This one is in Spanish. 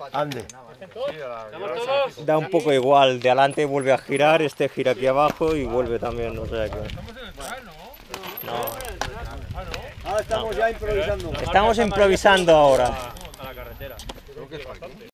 Ande. Da un poco igual, de adelante vuelve a girar, este gira aquí abajo y vuelve también, o sea que... No. Ahora estamos ya improvisando. Estamos improvisando ahora.